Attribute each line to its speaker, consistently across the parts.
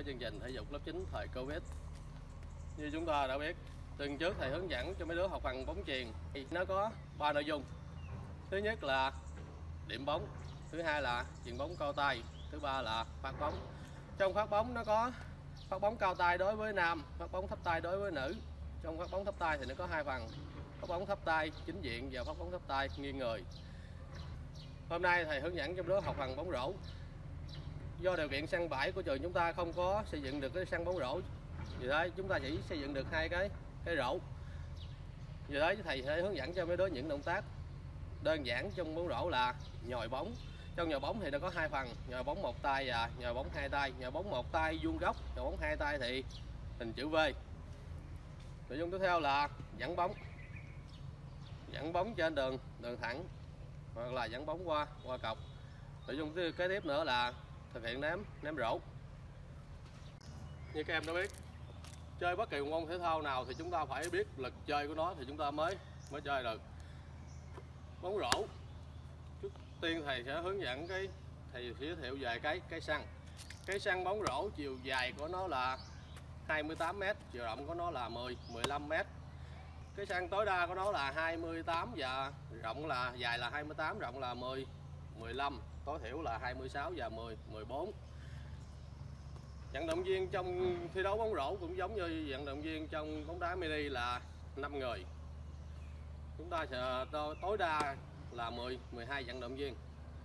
Speaker 1: với chương trình thể dục lớp 9 thời Covid. Như chúng ta đã biết, tuần trước thầy hướng dẫn cho mấy đứa học bằng bóng chuyền thì nó có 3 nội dung. Thứ nhất là điểm bóng, thứ hai là chuyền bóng cao tay, thứ ba là phát bóng. Trong phát bóng nó có phát bóng cao tay đối với nam, phát bóng thấp tay đối với nữ. Trong phát bóng thấp tay thì nó có hai phần: phát bóng thấp tay chính diện và phát bóng thấp tay nghiêng người. Hôm nay thầy hướng dẫn cho đứa học bằng bóng rổ. Do điều kiện sân bãi của trường chúng ta không có xây dựng được cái sân bóng rổ, vì thế chúng ta chỉ xây dựng được hai cái rổ. Vì thế thầy sẽ hướng dẫn cho mấy đứa những động tác đơn giản trong bóng rổ là nhồi bóng. Trong nhồi bóng thì nó có hai phần: nhồi bóng một tay và nhồi bóng hai tay. Nhồi bóng một tay vuông góc, nhồi bóng hai tay thì hình chữ V. Nội dung tiếp theo là dẫn bóng. Dẫn bóng trên đường thẳng hoặc là dẫn bóng qua cọc. Nội dung kế tiếp nữa là thực hiện ném rổ. Như các em đã biết, chơi bất kỳ môn thể thao nào thì chúng ta phải biết lực chơi của nó thì chúng ta mới chơi được. Bóng rổ, trước tiên thầy sẽ hướng dẫn thầy giới thiệu về cái sân. Cái sân bóng rổ chiều dài của nó là 28 m, chiều rộng của nó là 15 m. Cái sân tối đa của nó là 28 và rộng là dài là 28, rộng là 15, tối thiểu là 26 và 14. Vận động viên trong thi đấu bóng rổ cũng giống như vận động viên trong bóng đá mini là 5 người. Chúng ta sẽ tối đa là 12 vận động viên.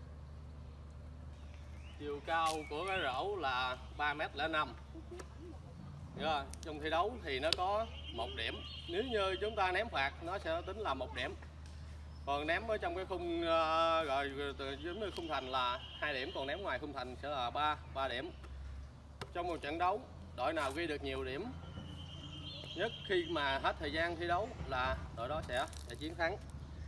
Speaker 1: Chiều cao của cái rổ là 3,05 m. Trong thi đấu thì nó có 1 điểm. Nếu như chúng ta ném phạt nó sẽ tính là 1 điểm. Còn ném ở trong cái khung rồi giống như khung thành là 2 điểm, còn ném ngoài khung thành sẽ là 3 điểm. Trong một trận đấu, đội nào ghi được nhiều điểm nhất khi mà hết thời gian thi đấu là đội đó sẽ chiến thắng.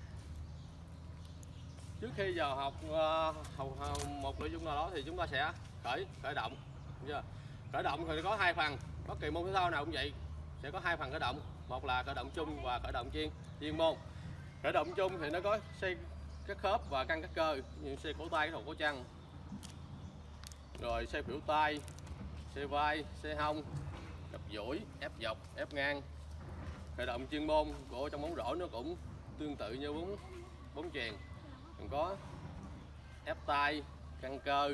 Speaker 1: Trước khi vào học một nội dung nào đó thì chúng ta sẽ khởi động. Khởi động thì có hai phần, bất kỳ môn thể thao nào cũng vậy, sẽ có hai phần khởi động. Một là khởi động chung và khởi động chuyên môn. Khởi động chung thì nó có xây các khớp và căng các cơ, như xây cổ tay, đầu cổ chân, rồi xây khuỷu tay, xây vai, xây hông, gập duỗi, ép dọc, ép ngang. Khởi động chuyên môn của trong bóng rổ nó cũng tương tự như bóng chuyền, còn có ép tay, căng cơ.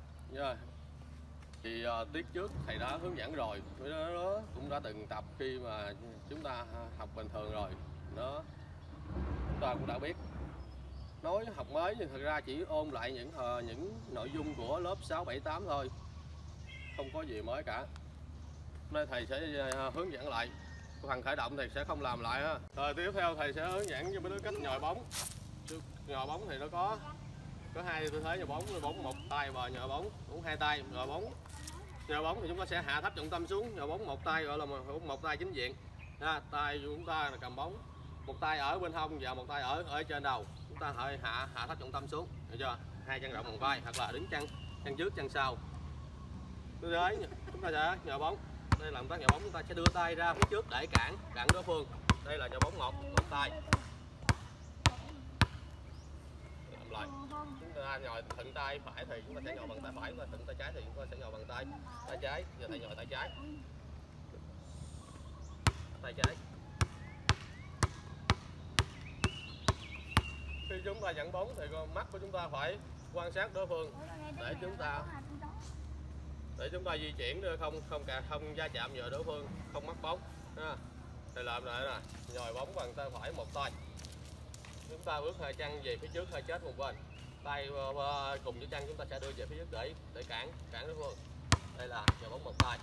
Speaker 1: Thì tiết trước thầy đã hướng dẫn rồi, nó cũng đã từng tập khi mà chúng ta học bình thường rồi, chúng ta cũng đã biết. Nói học mới nhưng thực ra chỉ ôn lại những nội dung của lớp 6, 7, 8 thôi, không có gì mới cả. Nên thầy sẽ hướng dẫn lại phần khởi động thì sẽ không làm lại ha. Rồi tiếp theo thầy sẽ hướng dẫn cho mấy đứa cách nhồi bóng. Nhồi bóng thì nó có hai tư thế nhồi bóng một tay và nhồi bóng hai tay. Nhồi bóng thì chúng ta sẽ hạ thấp trọng tâm xuống. Nhồi bóng một tay gọi là một tay chính diện. Tay của chúng ta là cầm bóng, một tay ở bên hông và một tay ở trên đầu. Chúng ta hạ thấp trọng tâm xuống, được chưa? Hai chân rộng bằng vai hoặc là đứng chân trước chân sau. Như thế chúng ta sẽ nhồi bóng. Đây là động tác nhồi bóng, chúng ta sẽ đưa tay ra phía trước để cản đối phương. Đây là nhồi bóng một tay. Làm lại. Chúng ta nhồi thuận tay phải thì chúng ta sẽ nhồi bằng tay phải, và thuận tay trái thì chúng ta sẽ nhồi bằng tay trái. Giờ thầy nhồi tay trái. Tay trái. Khi chúng ta dẫn bóng thì con mắt của chúng ta phải quan sát đối phương để chúng ta di chuyển không va chạm vào đối phương, không mắc bóng. Thầy làm lại nè, nhồi bóng bằng tay phải một tay. Chúng ta bước hai chân về phía trước, hơi chết một bên. Tay cùng với chân chúng ta sẽ đưa về phía trước để cản đối phương. Đây là nhồi bóng một tay.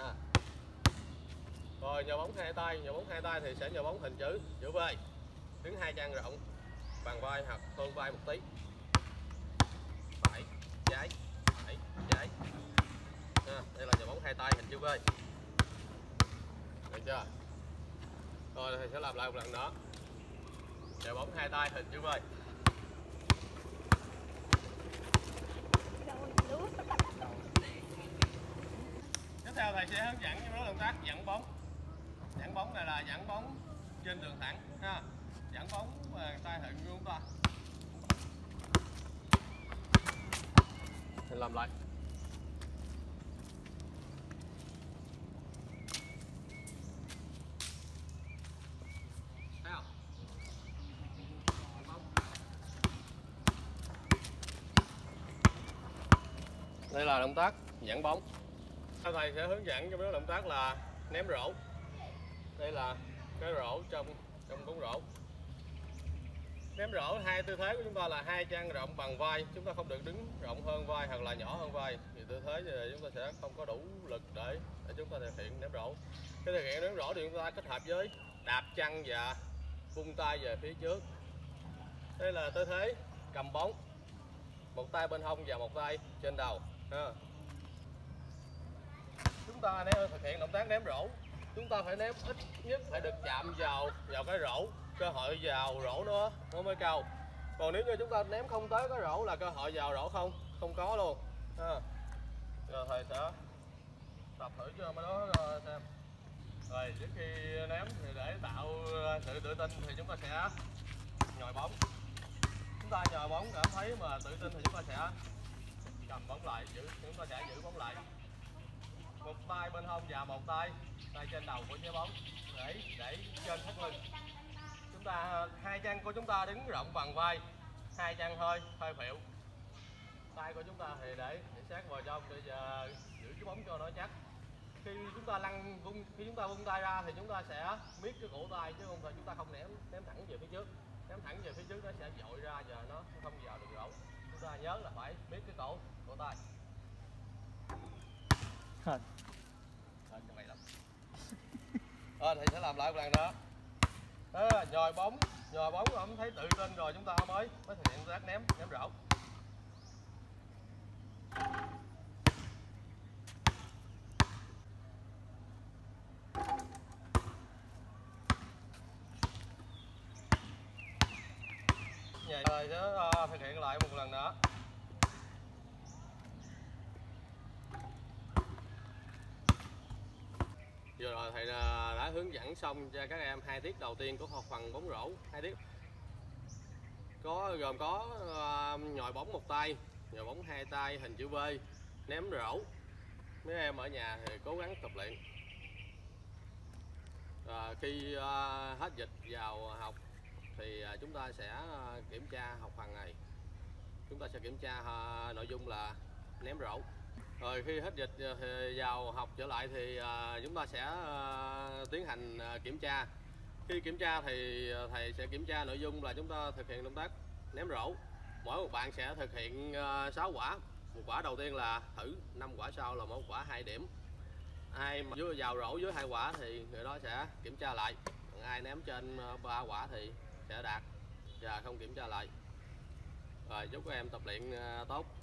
Speaker 1: Rồi nhồi bóng hai tay thì sẽ nhồi bóng hình chữ V. Đứng hai chân rộng bằng vai hoặc hơn vai một tí. Phải, trái. Đây là nhồi bóng hai tay hình chữ V. Được chưa? Rồi thầy sẽ làm lại một lần nữa. Nhồi bóng hai tay hình chữ V. Tiếp theo thầy sẽ hướng dẫn cho động tác dẫn bóng. Dẫn bóng này là dẫn bóng trên đường thẳng ha. Dẫn bóng và tay hình của chúng ta. Mình làm lại. Đây là động tác dẫn bóng. Thầy sẽ hướng dẫn trong đó động tác là ném rổ. Đây là cái rổ trong bóng rổ. Ném rổ, hai tư thế của chúng ta là hai chân rộng bằng vai, chúng ta không được đứng rộng hơn vai hoặc là nhỏ hơn vai. Vì tư thế như này chúng ta sẽ không có đủ lực để chúng ta thực hiện ném rổ. Cái thực hiện ném rổ thì chúng ta kết hợp với đạp chân và vung tay về phía trước. Đây là tư thế cầm bóng, một tay bên hông và một tay trên đầu. Chúng ta nếu thực hiện động tác ném rổ, chúng ta phải ném ít nhất phải được chạm vào cái rổ, cơ hội vào rổ nó mới cao. Còn nếu như chúng ta ném không tới cái rổ là cơ hội vào rổ không có luôn. Giờ thầy sẽ tập thử cho mấy đó xem. Rồi trước khi ném thì để tạo sự tự tin thì chúng ta sẽ nhồi bóng. Chúng ta nhồi bóng cảm thấy mà tự tin thì chúng ta sẽ cầm bóng lại, chúng ta sẽ giữ bóng lại. Một tay bên hông và một tay trên đầu của trái bóng để trên thắt lưng. Chúng ta hai chân của chúng ta đứng rộng bằng vai, hai chân hơi phèo. Tay của chúng ta thì để sát vào trong để giữ cái bóng cho nó chắc. Khi chúng ta vung tay ra thì chúng ta sẽ miết cái cổ tay chứ không phải chúng ta không ném thẳng về phía trước. Ném thẳng về phía trước nó sẽ dội ra và nó không vào được rổ. Chúng ta nhớ là phải miết cái cổ tay. Như vậy lắm. Thầy sẽ làm lại một lần nữa. Nhồi bóng ông thấy tự tin rồi chúng ta mới thực hiện tác ném rổ. Vậy rồi sẽ thực hiện lại một lần nữa. Vừa rồi thầy đã hướng dẫn xong cho các em hai tiết đầu tiên của học phần bóng rổ. Hai tiết gồm có nhồi bóng một tay, nhồi bóng hai tay hình chữ V, ném rổ. Mấy em ở nhà thì cố gắng tập luyện. Khi hết dịch vào học thì chúng ta sẽ kiểm tra học phần này. Chúng ta sẽ kiểm tra nội dung là ném rổ. Rồi khi hết dịch vào học trở lại thì chúng ta sẽ tiến hành kiểm tra. Khi kiểm tra thì thầy sẽ kiểm tra nội dung là chúng ta thực hiện động tác ném rổ. Mỗi một bạn sẽ thực hiện 6 quả. Một quả đầu tiên là thử, 5 quả sau là một quả 2 điểm. Ai mà vào rổ dưới 2 quả thì người đó sẽ kiểm tra lại. Còn ai ném trên 3 quả thì sẽ đạt và không kiểm tra lại. Rồi chúc các em tập luyện tốt.